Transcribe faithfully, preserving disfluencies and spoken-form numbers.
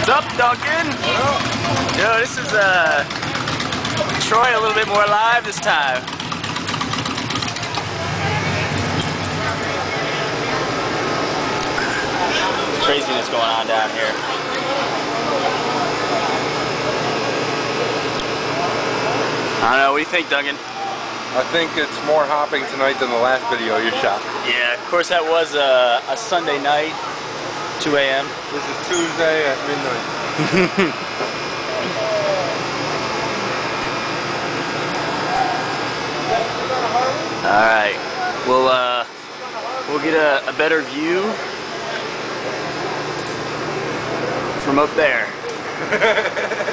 What's up, Duncan? Yo, this is uh, Troy a little bit more live this time. Craziness going on down here. I don't know, what do you think, Duncan? I think it's more hopping tonight than the last video you shot. Yeah, of course that was a, a Sunday night, two A M This is Tuesday at midnight. Alright, we'll, uh, we'll get a, a better view from up there.